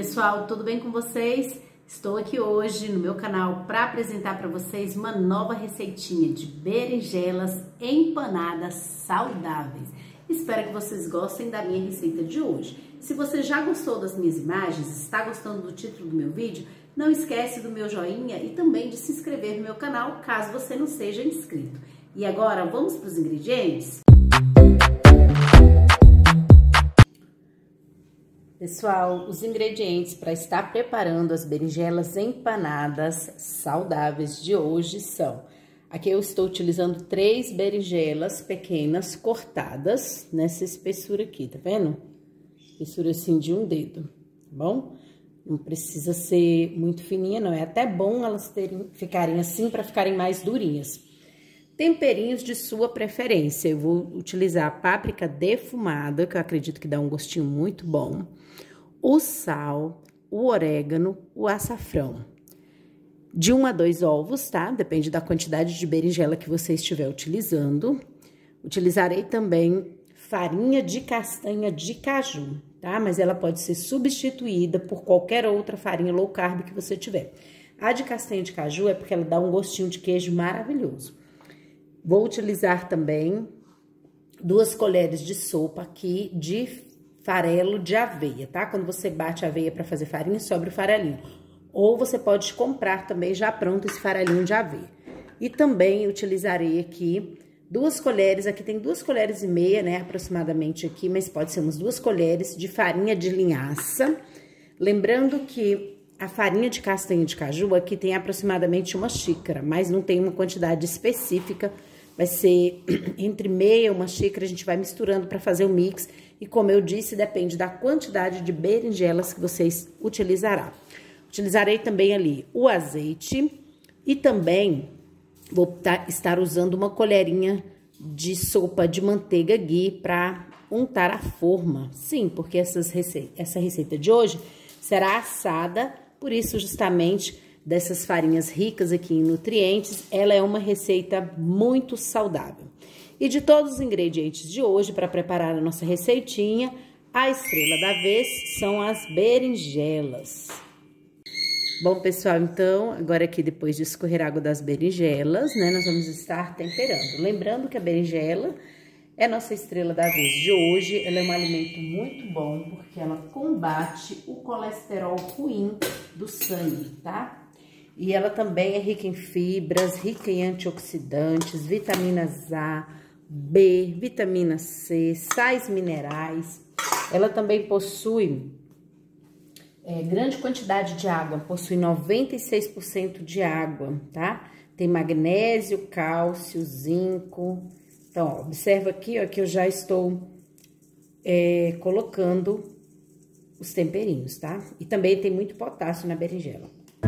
pessoal, tudo bem com vocês? Estou aqui hoje no meu canal para apresentar para vocês uma nova receitinha de berinjelas empanadas saudáveis. Espero que vocês gostem da minha receita de hoje. Se você já gostou das minhas imagens, está gostando do título do meu vídeo, não esquece do meu joinha e também de se inscrever no meu canal, caso você não seja inscrito. E agora, vamos para os ingredientes? Pessoal, os ingredientes para estar preparando as berinjelas empanadas saudáveis de hoje são... Aqui eu estou utilizando 3 berinjelas pequenas cortadas nessa espessura aqui, tá vendo? Espessura assim de um dedo, tá bom? Não precisa ser muito fininha, não. É até bom elas ficarem assim para ficarem mais durinhas. Temperinhos de sua preferência. Eu vou utilizar a páprica defumada, que eu acredito que dá um gostinho muito bom. O sal, o orégano, o açafrão. De 1 a 2 ovos, tá? Depende da quantidade de berinjela que você estiver utilizando. Utilizarei também farinha de castanha de caju, tá? Mas ela pode ser substituída por qualquer outra farinha low carb que você tiver. A de castanha de caju é porque ela dá um gostinho de queijo maravilhoso. Vou utilizar também 2 colheres de sopa aqui de farelo de aveia, tá? Quando você bate a aveia para fazer farinha, sobra o farelinho. Ou você pode comprar também já pronto esse farelinho de aveia. E também utilizarei aqui 2 colheres, aqui tem 2 colheres e meia, né, aproximadamente aqui, mas pode ser umas 2 colheres de farinha de linhaça. Lembrando que a farinha de castanha de caju aqui tem aproximadamente 1 xícara, mas não tem uma quantidade específica. Vai ser entre meia e 1 xícara, a gente vai misturando para fazer o mix. E como eu disse, depende da quantidade de berinjelas que vocês utilizarão. Utilizarei também ali o azeite e também vou estar usando uma colherinha de sopa de manteiga ghee para untar a forma. Sim, porque essa receita de hoje será assada, por isso justamente dessas farinhas ricas aqui em nutrientes, ela é uma receita muito saudável. E de todos os ingredientes de hoje, para preparar a nossa receitinha, a estrela da vez são as berinjelas. Bom, pessoal, então, agora aqui depois de escorrer a água das berinjelas, né, nós vamos estar temperando. Lembrando que a berinjela é a nossa estrela da vez de hoje, ela é um alimento muito bom, porque ela combate o colesterol ruim do sangue, tá? E ela também é rica em fibras, rica em antioxidantes, vitaminas A, B, vitamina C, sais minerais. Ela também possui grande quantidade de água, possui 96% de água, tá? Tem magnésio, cálcio, zinco. Então, ó, observa aqui, ó, que eu já estou colocando os temperinhos, tá? E também tem muito potássio na berinjela.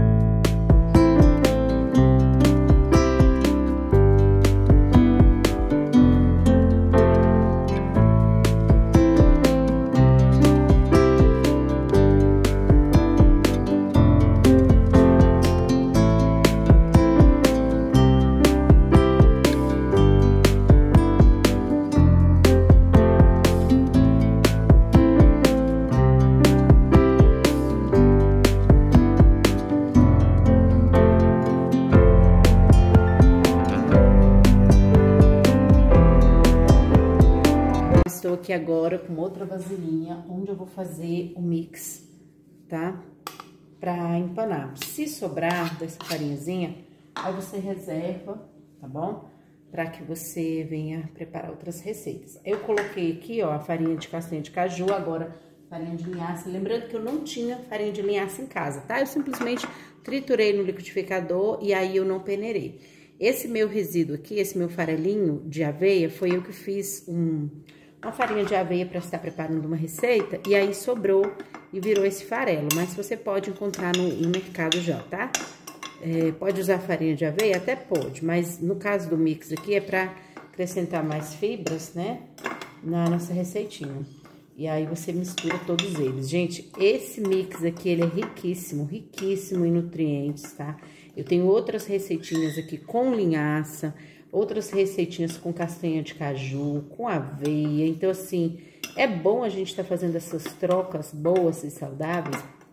Estou aqui agora com outra vasilhinha, onde eu vou fazer o mix, tá? Pra empanar. Se sobrar dessa farinhazinha, aí você reserva, tá bom? Pra que você venha preparar outras receitas. Eu coloquei aqui, ó, a farinha de castanha de caju, agora farinha de linhaça. Lembrando que eu não tinha farinha de linhaça em casa, tá? Eu simplesmente triturei no liquidificador e aí eu não peneirei. Esse meu resíduo aqui, esse meu farelinho de aveia, foi eu que fiz uma farinha de aveia para estar preparando uma receita, e aí sobrou e virou esse farelo, mas você pode encontrar no mercado já, tá? Pode usar farinha de aveia? Até pode, mas no caso do mix aqui é para acrescentar mais fibras, né, na nossa receitinha. E aí você mistura todos eles. Gente, esse mix aqui, ele é riquíssimo, riquíssimo em nutrientes, tá? Eu tenho outras receitinhas aqui com linhaça, outras receitinhas com castanha de caju, com aveia. Então, assim, é bom a gente estar fazendo essas trocas boas e saudáveis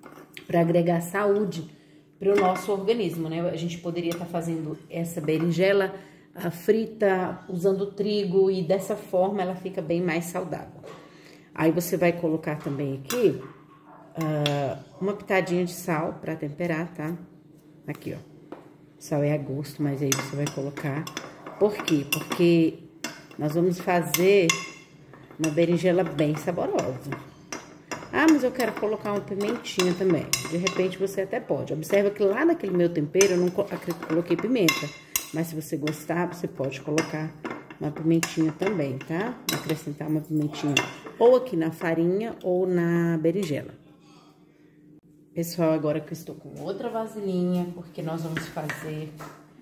para agregar saúde para o nosso organismo, né? A gente poderia estar fazendo essa berinjela frita usando trigo e dessa forma ela fica bem mais saudável. Aí você vai colocar também aqui uma pitadinha de sal para temperar, tá? Aqui, ó. Sal é a gosto, mas aí você vai colocar. Por quê? Porque nós vamos fazer uma berinjela bem saborosa. Ah, mas eu quero colocar uma pimentinha também. De repente, você até pode. Observa que lá naquele meu tempero, eu não coloquei pimenta. Mas se você gostar, você pode colocar uma pimentinha também, tá? Acrescentar uma pimentinha ou aqui na farinha ou na berinjela. Pessoal, agora que eu estou com outra vasilhinha, porque nós vamos fazer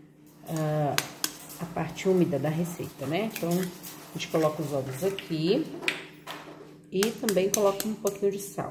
a parte úmida da receita, né? Então, a gente coloca os ovos aqui. E também coloco um pouquinho de sal.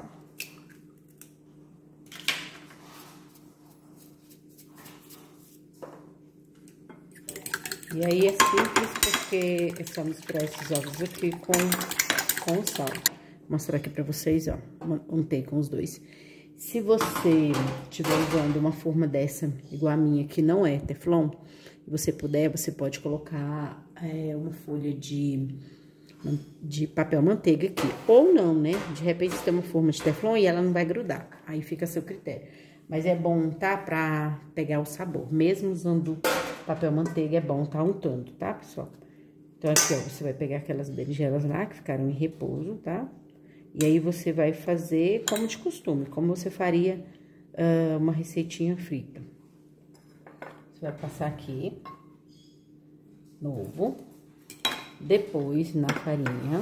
E aí é simples porque é só misturar esses ovos aqui com o sal. Vou mostrar aqui pra vocês, ó. Untei com os dois. Se você estiver usando uma forma dessa, igual a minha, que não é teflon, e você puder, você pode colocar uma folha de papel manteiga aqui, ou não, né? De repente você tem uma forma de teflon e ela não vai grudar, aí fica a seu critério. Mas é bom, tá? Pra pegar o sabor, mesmo usando papel manteiga, é bom tá untando, tá, pessoal? Então, aqui, ó, você vai pegar aquelas berinjelas lá que ficaram em repouso, tá? E aí você vai fazer como de costume, como você faria uma receitinha frita. Você vai passar aqui no ovo. Depois, na farinha,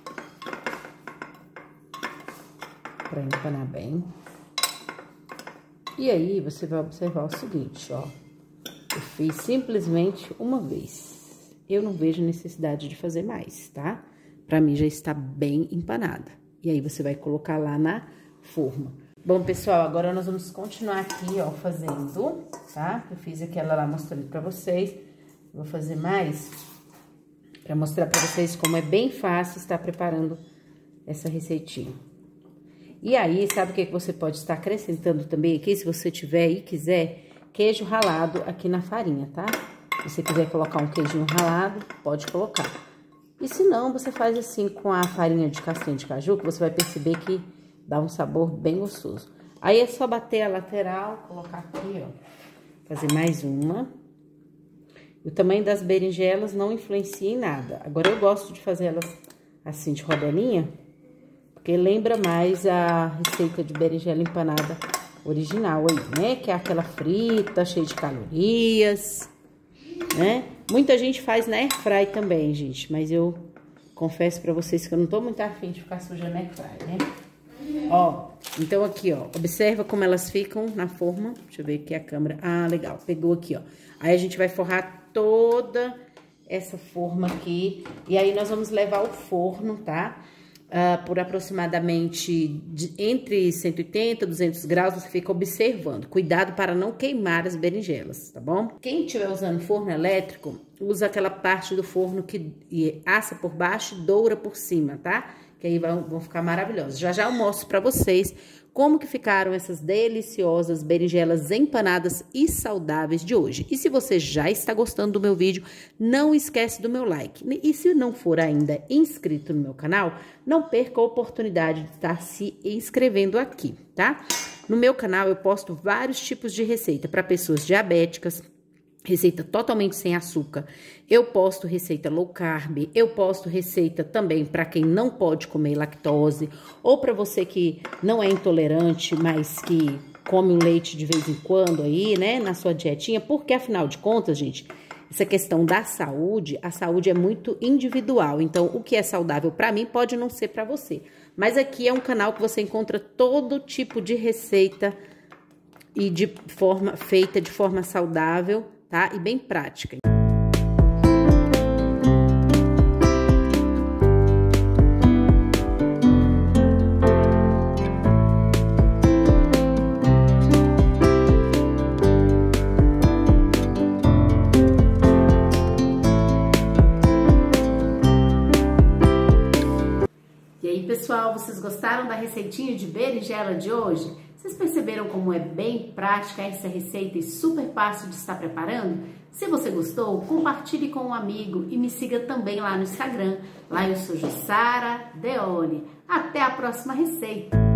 para empanar bem. E aí, você vai observar o seguinte, ó. Eu fiz simplesmente uma vez. Eu não vejo necessidade de fazer mais, tá? Pra mim, já está bem empanada. E aí, você vai colocar lá na forma. Bom, pessoal, agora nós vamos continuar aqui, ó, fazendo, tá? Eu fiz aquela lá mostrando pra vocês. Vou fazer mais para mostrar para vocês como é bem fácil estar preparando essa receitinha. E aí, sabe o que você pode estar acrescentando também aqui, se você tiver e quiser, queijo ralado aqui na farinha, tá? Se você quiser colocar um queijinho ralado, pode colocar. E se não, você faz assim com a farinha de castanha de caju, que você vai perceber que dá um sabor bem gostoso. Aí é só bater a lateral, colocar aqui, ó, fazer mais uma. O tamanho das berinjelas não influencia em nada. Agora, eu gosto de fazer elas assim, de rodelinha, porque lembra mais a receita de berinjela empanada original aí, né? Que é aquela frita, cheia de calorias, né? Muita gente faz na airfry também, gente, mas eu confesso pra vocês que eu não tô muito afim de ficar suja na airfry, né? Ó, então aqui, ó, observa como elas ficam na forma. Deixa eu ver aqui a câmera. Ah, legal, pegou aqui, ó. Aí a gente vai forrar toda essa forma aqui. E aí nós vamos levar ao forno, tá? Por aproximadamente entre 180 e 200 graus, você fica observando. Cuidado para não queimar as berinjelas, tá bom? Quem estiver usando forno elétrico, usa aquela parte do forno que assa por baixo e doura por cima, tá? Que aí vão ficar maravilhosos. Já já eu mostro pra vocês como que ficaram essas deliciosas berinjelas empanadas e saudáveis de hoje. E se você já está gostando do meu vídeo, não esquece do meu like. E se não for ainda inscrito no meu canal, não perca a oportunidade de estar se inscrevendo aqui, tá? No meu canal eu posto vários tipos de receita para pessoas diabéticas, receita totalmente sem açúcar. Eu posto receita low carb, eu posto receita também para quem não pode comer lactose, ou para você que não é intolerante, mas que come um leite de vez em quando aí, né, na sua dietinha, porque afinal de contas, gente, essa questão da saúde, a saúde é muito individual, então o que é saudável para mim pode não ser para você. Mas aqui é um canal que você encontra todo tipo de receita e feita de forma saudável, tá? E bem prática. E aí, pessoal, vocês gostaram da receitinha de berinjela de hoje? Vocês perceberam como é bem prática essa receita e super fácil de estar preparando? Se você gostou, compartilhe com um amigo e me siga também lá no Instagram. Lá eu sou Jussara Deoli. Até a próxima receita!